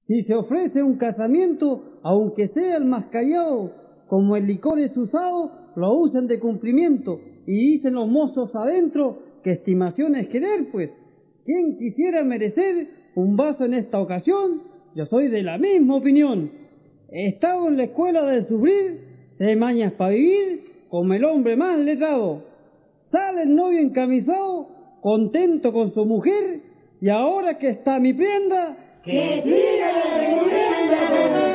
Si se ofrece un casamiento, aunque sea el más callado, como el licor es usado, lo usan de cumplimiento, y dicen los mozos adentro que estimación es querer, pues. ¿Quién quisiera merecer un vaso en esta ocasión? Yo soy de la misma opinión. He estado en la escuela del sufrir, sé mañas para vivir, como el hombre más letrado. Sale el novio encamisado, contento con su mujer, y ahora que está mi prenda, ¡que siga reuniendo!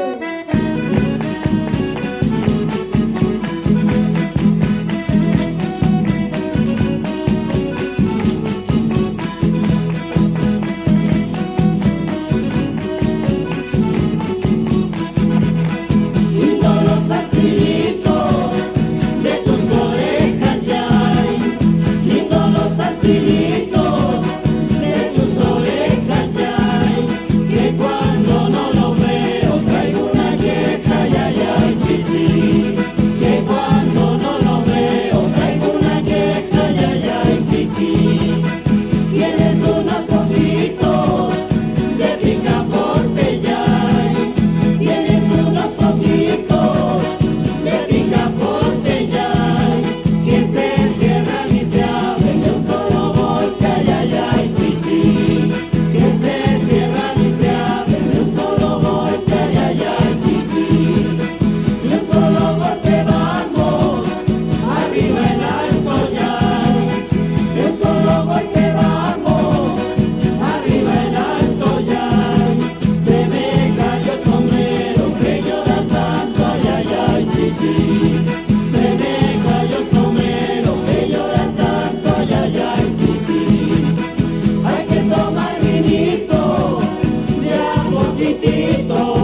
Hay que tomar vinito de a poquitito.